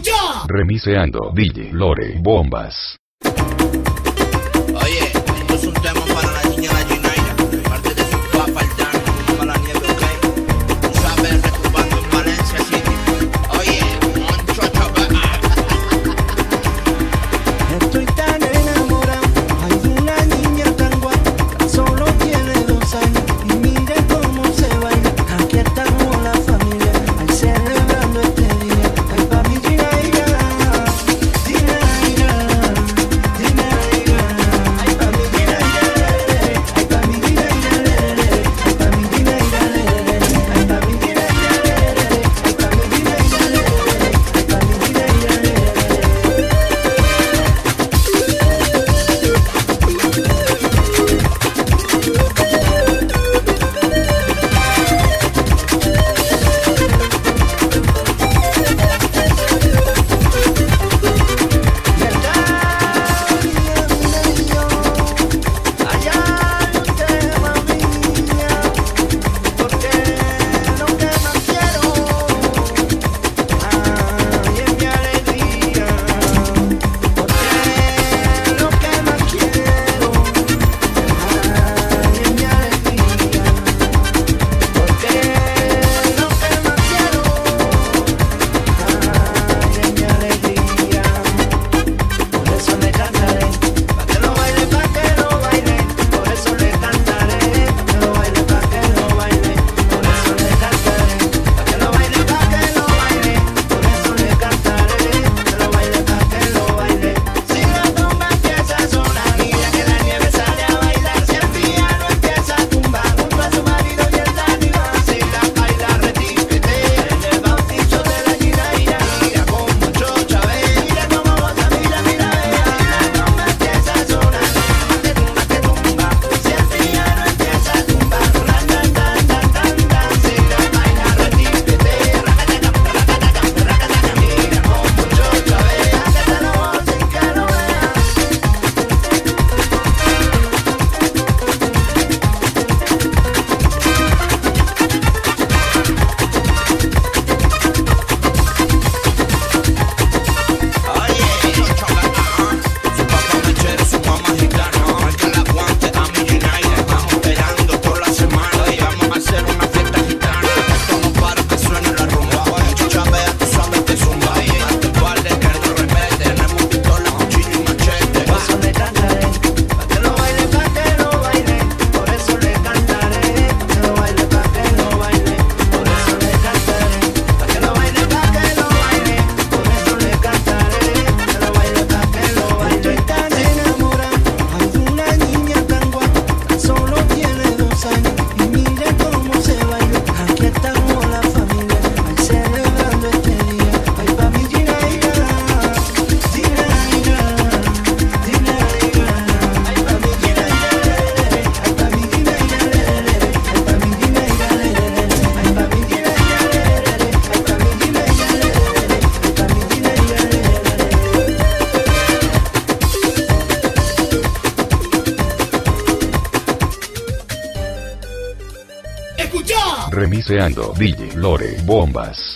Escucha. Remiseando DJ Lore Bombas. Oye, esto es un tema para la niña la Ginaira, parte de su papá el Dan, para la nieve, ok. Tú sabes, recupando en Valencia City. Oye, Moncho Chapa. Estoy tan enamorado, hay una niña tan guapa, solo tiene 2 años y mire cómo se baila. Aquí estamos la familia, ahí celebrando este día. Ay, pa' mi Ginaira, Ginaira, Ginaira. Ay, pa' mi Ginaira, ay, pa' mi Ginaira, ay, pa' mi Ginaira, ay, pa' mi Ginaira, ay, pa' mi Ginaira, ay, pa' mi Escucha. Remiseando DJ Lore Bombas.